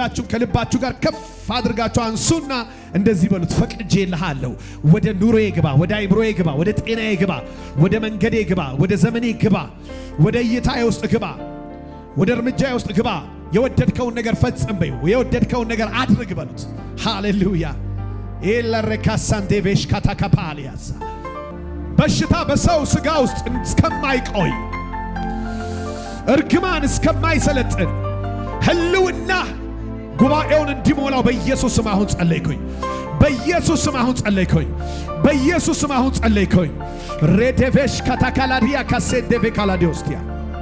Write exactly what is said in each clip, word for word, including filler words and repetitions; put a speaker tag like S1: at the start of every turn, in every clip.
S1: እጆቻችሁን ከልባችሁ ጋር ከፍ አድርጋችሁ አንሱና እንደዚህ በሉት ፈቅጄልሃለሁ ወደ ኑሮዬ ግባ ወደ አይምሮዬ ግባ ወደ ጤናዬ ግባ ወደ መንገዴ ግባ ወደ ዘመኔ ግባ ወደ እይታዬ ውስጥ ግባ ወደ እርምጃዬ ውስጥ ግባ የወደድከውን ነገር ፈጽም በይው የወደድከውን ነገር አድርግ በሉት ሃሌሉያ ኤለረካሳንቴ ቬሽ ካታካፓሊያስ በሽታ በሰው ስጋ ውስጥ እስከማይቆይ እርግማን እስከማይሰለጥን ህልውና ጉባኤውን እንዲሞላው በኢየሱስ ስም አሁን ጸለይኩኝ በኢየሱስ ስም አሁን ጸለይኩኝ በኢየሱስ ስም አሁን ጸለይኩኝ ሬዴቬሽ ካታካላዲያ ካሴዴቬ ካላዲዮስቲያ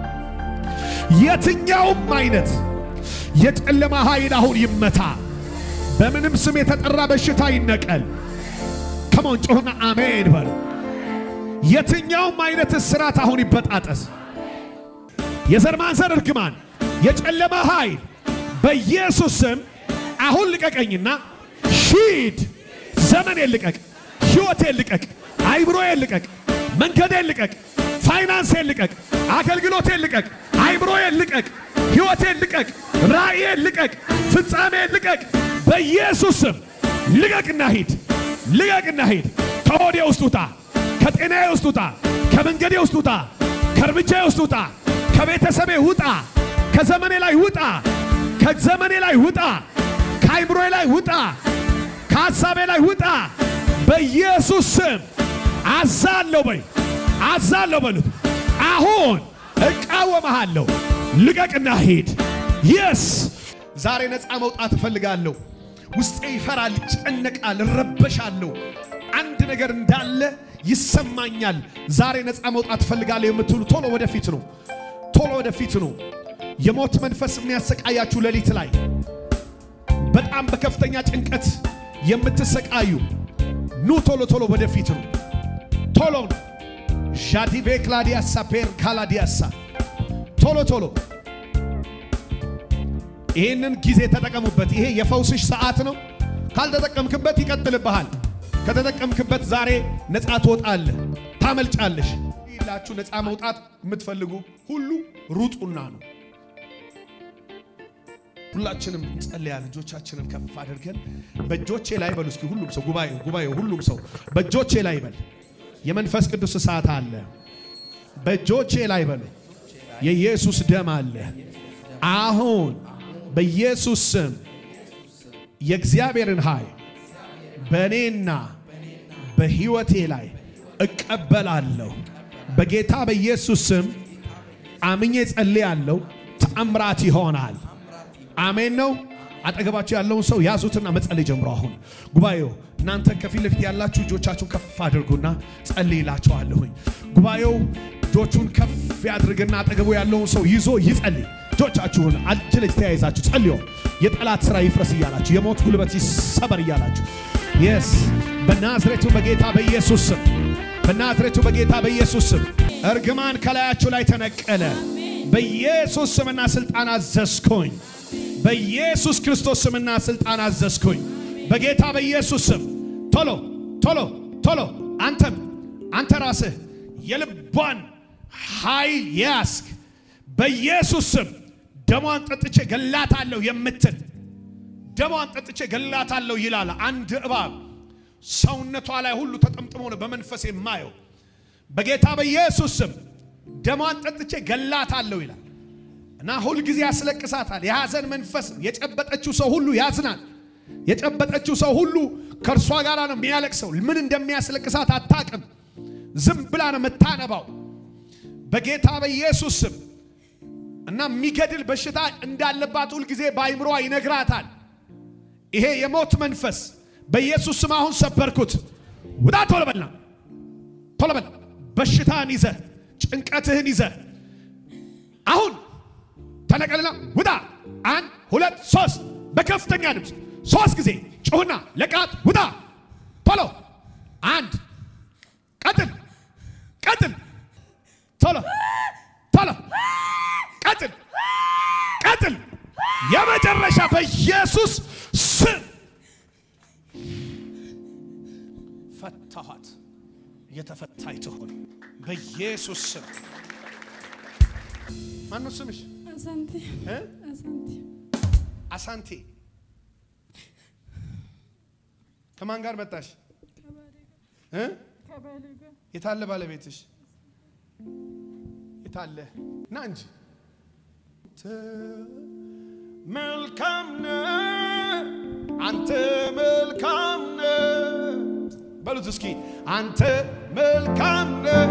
S1: የትኛውም አይነት የጨለማ ኃይል አሁን ይመታ በምንም ስም የተጠራ በሽታ ይነቀል ከሞን ጮህና አሜን በሉ የትኛውም አይነት እስራት አሁን ይበጣጠስ የዘር ማንዘር እርግማን የጨለማ ኃይል በኢየሱስ ስም አሁን ልቀቀኝና ሂድ ዘመኔን ልቀቅ ሕይወቴን ልቀቅ አይምሮዬን ልቀቅ መንገዴን ልቀቅ ፋይናንሴን ልቀቅ አገልግሎቴን ልቀቅ አይምሮዬን ልቀቅ ሕይወቴን ልቀቅ ራእዬን ልቀቅ ፍጻሜን ልቀቅ በኢየሱስ ስም ልቀቅና ሂድ ልቀቅና ሂድ ከሆዴ ውስጥ ውጣ ከጤናዬ ውስጥ ውጣ ከመንገዴ ውስጥ ውጣ ከርምጃዬ ውስጥ ውጣ ከቤተሰቤ ውጣ ከዘመኔ ላይ ውጣ ከዘመኔ ላይ ውጣ ከአይምሮዬ ላይ ውጣ ከሐሳቤ ላይ ውጣ በኢየሱስ ስም አዛለሁ በይ አዛለሁ በሉት አሁን እቃወምሃለሁ ልቀቅና ሂድ yes ዛሬ ነፃ መውጣት እፈልጋለሁ ውስጤ ይፈራል ይጨነቃል ረበሻለሁ አንድ ነገር እንዳለ ይሰማኛል ዛሬ ነፃ መውጣት እፈልጋለሁ የምትሉ ቶሎ ወደፊት ነው ቶሎ ወደፊት ነው የሞት መንፈስ የሚያሰቃያችሁ ሌሊት ላይ በጣም በከፍተኛ ጭንቀት የምትሰቃዩ ኑ ቶሎ ቶሎ ወደፊት ነው ቶሎ ሻዲቬ ክላዲያሳ ፔር ካላዲያሳ ቶሎ ቶሎ ይሄንን ጊዜ ተጠቀሙበት ይሄ የፈውስሽ ሰዓት ነው ካልተጠቀምክበት ይቀጥልብሃል ከተጠቀምክበት ዛሬ ነፃ ትወጣለህ ታመልጫለሽ ይላችሁ ነፃ መውጣት የምትፈልጉ ሁሉ ሩጡና ነው ሁላችንም ጸልያለን እጆቻችንን ከፍ አድርገን በእጆቼ ላይ በሉ እስኪ ሁሉም ሰው ጉባኤው ጉባኤው ሁሉም ሰው በእጆቼ ላይ በል የመንፈስ ቅዱስ ሰዓት አለ በእጆቼ ላይ በሉ የኢየሱስ ደም አለ አሁን በኢየሱስ ስም የእግዚአብሔርን ኃይል በኔና በሕይወቴ ላይ እቀበላለሁ በጌታ በኢየሱስ ስም አምኜ ጸልያለሁ ተአምራት ይሆናል አሜን ነው አጠገባችሁ ያለውን ሰው ያዙትና መጸለይ ጀምሩ አሁን ጉባኤው እናንተ ከፊት ለፊት ያላችሁ እጆቻችሁን ከፍ አድርጉና ጸልይላችኋለሁ ጉባኤው እጆቹን ከፍ ያድርግና አጠገቡ ያለውን ሰው ይዞ ይጸልይ እጆቻችሁን አጅለጅ ተያይዛችሁ ጸልዩ የጠላት ሥራ ይፍረስ ይያላችሁ የሞት ጉልበት ይሰበር ይያላችሁ yes በናዝሬቱ በጌታ በኢየሱስ ስም በናዝሬቱ በጌታ በኢየሱስ ስም እርግማን ከላያችሁ ላይ ተነቀለ በኢየሱስ ስምና ስልጣን አዘዝኩኝ በኢየሱስ ክርስቶስ ስምና ስልጣን አዘዝኩኝ በጌታ በኢየሱስ ስም ቶሎ ቶሎ ቶሎ አንተም አንተ ራስህ የልቧን ኃይል ያስክ በኢየሱስ ስም ደሟን ጠጥቼ ገላታለሁ የምትል ደሟን ጠጥቼ ገላታለሁ ይላል አንድ እባብ ሰውነቷ ላይ ሁሉ ተጠምጥሞ ነው በመንፈስ የማየው በጌታ በኢየሱስ ስም ደሟን ጠጥቼ ገላታለሁ ይላል እና ሁሉ ጊዜ ያስለቅሳታል የሐዘን መንፈስ የጨበጠችው ሰው ሁሉ ያዝናል የጨበጠችው ሰው ሁሉ ከርሷ ጋር ነው የሚያለቅሰው ምን እንደሚያስለቅሳት አታቅም ዝም ብላ ነው መታነባው በጌታ በኢየሱስ ስም እና የሚገድል በሽታ እንዳለባት ሁሉ ጊዜ ባይምሮዋ ይነግራታል ይሄ የሞት መንፈስ በኢየሱስ ስም አሁን ሰበርኩት ወዳ ቶሎ በልና ቶሎ በል በሽታን ይዘ ጭንቀትህን ይዘ አሁን ተነቀልና ወዳ አንድ ሁለት ሶስት በከፍተኛ ድምጽ ሶስት ጊዜ ጮህና ለቃት ወዳ ቶሎ አንድ ቀጥል ቀጥል ቶሎ ቶሎ ቀጥል ቀጥል የመጨረሻ በኢየሱስ ስም ፈታሃት የተፈታይ ትሆን በኢየሱስ ስም ማን ነው ስምሽ
S2: አሳንቲ
S1: እ
S2: አሳንቲ
S1: አሳንቲ ከማን ጋር መጣሽ እ
S2: ከባሌ ጋር
S1: የታለ ባለቤትሽ የታለ ና እንጂ መልካም ነህ አንተ መልካም ነህ በሉት እስኪ አንተ መልካም ነህ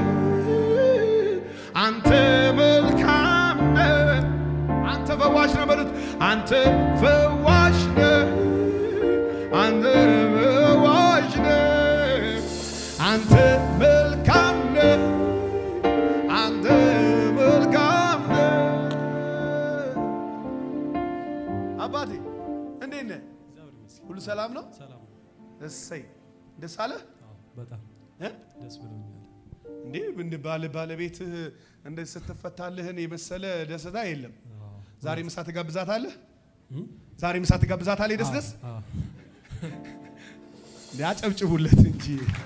S1: አንተ መልካም ነህ አንተ ፈዋሽ ነህ በሉት አንተ ፈዋሽ ነህ አንተ ፈዋሽ ነህ አንተ መልካም ነህ አንተ መልካም ነህ አባቴ እንዴት ነህ ሁሉ ሰላም ነው
S3: ሰላም
S1: እሰይ ደስ አለ
S3: በጣም
S1: እ
S3: ደስ ብሎኛል
S1: እንዴ እንደ ባለ ባለቤት እንደ ስትፈታልህን የመሰለ ደስታ የለም ዛሬ ምሳ ተጋብዛታለህ ዛሬ ምሳ ተጋብዛታለህ ደስ ደስ ሊያጨብጭቡለት እንጂ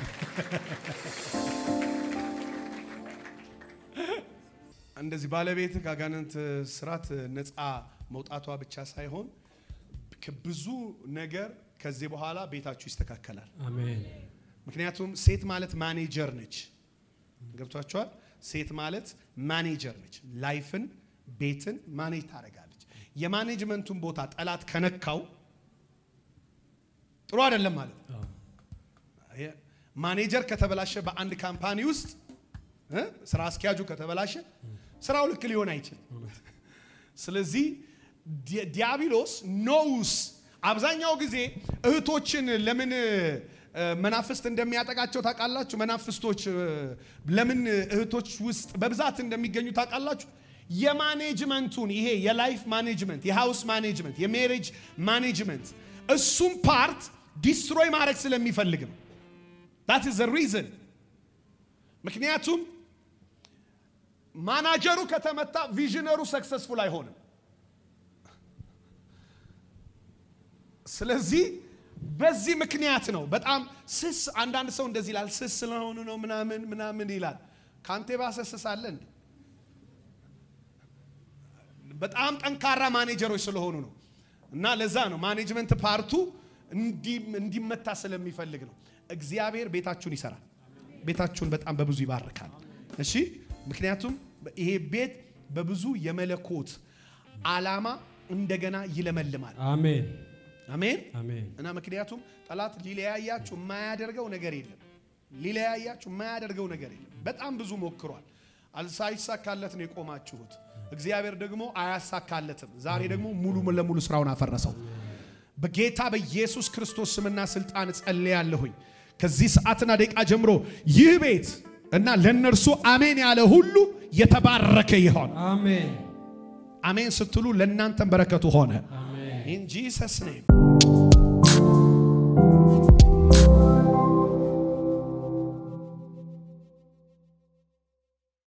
S1: እንደዚህ ባለቤት ካጋንንት ስራት ነፃ መውጣቷ ብቻ ሳይሆን ከብዙ ነገር ከዚህ በኋላ ቤታችሁ ይስተካከላል አሜን ምክንያቱም ሴት ማለት ማኔጀር ነች ገብቷችኋል ሴት ማለት ማኔጀር ነች ላይፍን ቤትን ማኔጅ ታረጋለች የማኔጅመንቱን ቦታ ጠላት ከነካው ጥሩ አይደለም ማለት ማኔጀር ከተበላሸ በአንድ ካምፓኒ ውስጥ እ ስራ አስኪያጁ ከተበላሸ ስራው ልክ ሊሆን አይችልም ስለዚህ ዲያብሎስ ኖውስ አብዛኛው ጊዜ እህቶችን ለምን መናፍስት እንደሚያጠቃቸው ታውቃላችሁ መናፍስቶች ለምን እህቶች ውስጥ በብዛት እንደሚገኙ ታውቃላችሁ የማኔጅመንቱን ይሄ የላይፍ ማኔጅመንት የሃውስ ማኔጅመንት የሜሬጅ ማኔጅመንት እሱም ፓርት ዲስትሮይ ማድረግ ስለሚፈልግ ነው that is the reason ምክንያቱም ማናጀሩ ከተመታ ቪዥነሩ ሰክሰስፉል አይሆንም ስለዚህ በዚህ ምክንያት ነው በጣም ስስ አንዳንድ ሰው እንደዚህ ይላል ስስ ስለሆነ ነው ምናምን ምናምን ይላል ካንተ ባሰሰሳለ እንዴ በጣም ጠንካራ ማኔጀሮች ስለሆኑ ነው እና ለዛ ነው ማኔጅመንት ፓርቱ እንዲ እንዲመታ ስለሚፈልግ ነው እግዚአብሔር ቤታችሁን ይሰራል ቤታችሁን በጣም በብዙ ይባርካል እሺ ምክንያቱም ይሄ ቤት በብዙ የመለኮት ዓላማ እንደገና ይለመልማል አሜን አሜን አሜን እና ምክንያቱም ጠላት ሊለያያችሁ የማያደርገው ነገር የለም ሊለያያችሁ የማያደርገው ነገር የለም በጣም ብዙ ሞክሯል አልሳይሳካለት ነው የቆማችሁት እግዚአብሔር ደግሞ አያሳካለትም ዛሬ ደግሞ ሙሉ ለሙሉ ስራውን አፈረሰው በጌታ በኢየሱስ ክርስቶስ ስምና ስልጣን ጸልያለሁኝ ከዚህ ሰዓትና ደቂቃ ጀምሮ ይህ ቤት እና ለነርሱ አሜን ያለ ሁሉ የተባረከ ይሆን አሜን አሜን ስትሉ ለእናንተም በረከቱ ሆነ አሜን in Jesus name